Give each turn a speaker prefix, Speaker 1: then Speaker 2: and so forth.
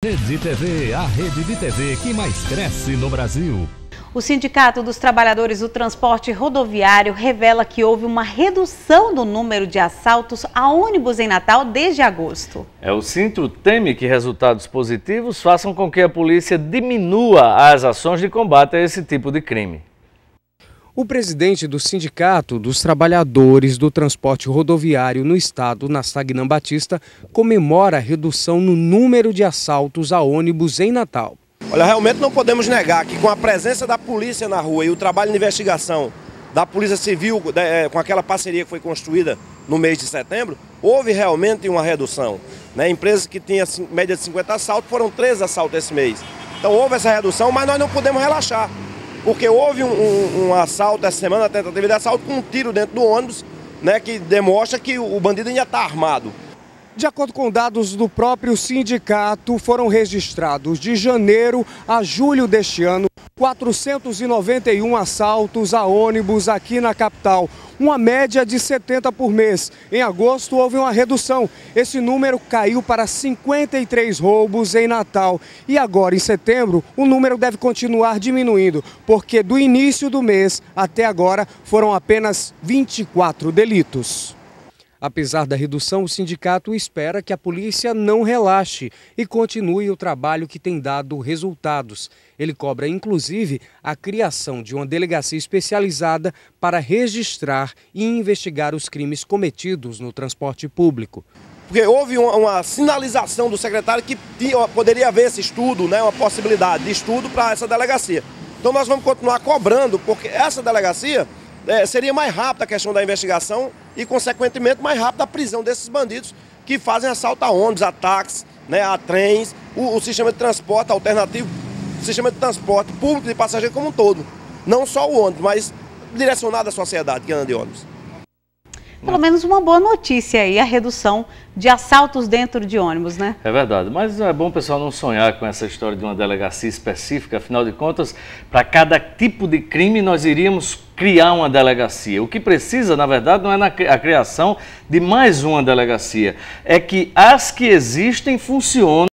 Speaker 1: Rede TV, a rede de TV que mais cresce no Brasil.
Speaker 2: O Sindicato dos Trabalhadores do Transporte Rodoviário revela que houve uma redução do número de assaltos a ônibus em Natal desde agosto.
Speaker 3: O Sintro teme que resultados positivos façam com que a polícia diminua as ações de combate a esse tipo de crime.
Speaker 4: O presidente do Sindicato dos Trabalhadores do Transporte Rodoviário no estado, Nastagnan Batista, comemora a redução no número de assaltos a ônibus em Natal.
Speaker 5: Olha, realmente não podemos negar que com a presença da polícia na rua e o trabalho de investigação da Polícia Civil, com aquela parceria que foi construída no mês de setembro, houve realmente uma redução. Empresas que tinham média de 50 assaltos, foram 13 assaltos esse mês. Então houve essa redução, mas nós não podemos relaxar. Porque houve um assalto essa semana, a tentativa de assalto com um tiro dentro do ônibus, que demonstra que o bandido ainda está armado.
Speaker 4: De acordo com dados do próprio sindicato, foram registrados de janeiro a julho deste ano 491 assaltos a ônibus aqui na capital, uma média de 70 por mês. Em agosto houve uma redução, esse número caiu para 53 roubos em Natal. E agora, em setembro, o número deve continuar diminuindo, porque do início do mês até agora foram apenas 24 delitos. Apesar da redução, o sindicato espera que a polícia não relaxe e continue o trabalho que tem dado resultados. Ele cobra, inclusive, a criação de uma delegacia especializada para registrar e investigar os crimes cometidos no transporte público.
Speaker 5: Porque houve uma sinalização do secretário que poderia haver esse estudo, uma possibilidade de estudo para essa delegacia. Então nós vamos continuar cobrando, porque essa delegacia seria mais rápida a questão da investigação e, consequentemente, mais rápida a prisão desses bandidos que fazem assalto a ônibus, a táxis, a trens, o sistema de transporte alternativo, o sistema de transporte público de passageiro como um todo. Não só o ônibus, mas direcionado à sociedade que anda de ônibus.
Speaker 2: Pelo menos uma boa notícia aí, a redução de assaltos dentro de ônibus, né?
Speaker 3: É verdade, mas é bom o pessoal não sonhar com essa história de uma delegacia específica. Afinal de contas, para cada tipo de crime nós iríamos criar uma delegacia. O que precisa, na verdade, não é a criação de mais uma delegacia, é que as que existem funcionem.